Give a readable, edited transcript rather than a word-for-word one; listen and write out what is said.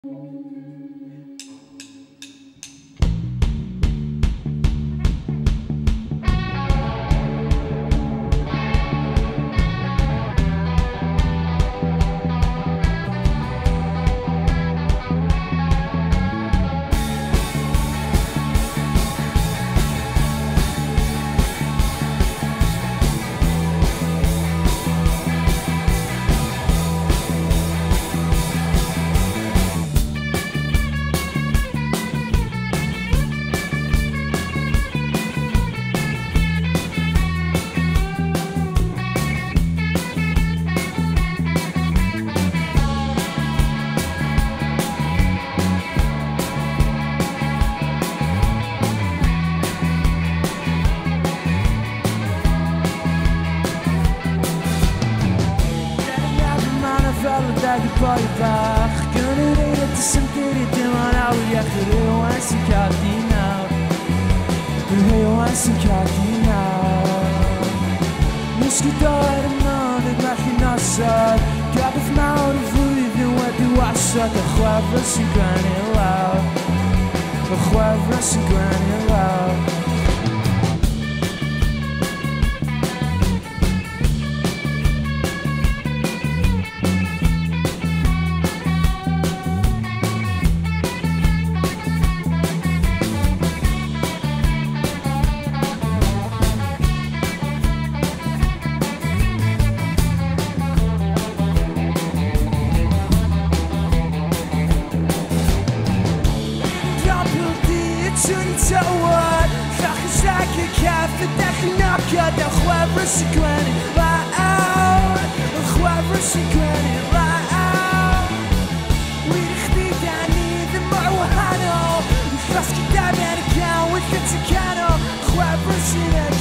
Dagi poi bach Gönülüyle tısımteri diman av yakırı Oansin katina Hey oansin katina Miskidar manig machinasar Gabeth mawr y flwyddyn wedi wasad Y chwefryn sy'n gwenu lawr Y chwefryn sy'n gwenu lawr tywod Llach yn sag y caff y dech yn nocad Y chwefryn sy'n gwenu lawr Y chwefryn sy'n gwenu lawr Wir I chdi da ni ddim mor wahanol Llosgi da ben y gawn wyth gyda canol Chwefryn sy'n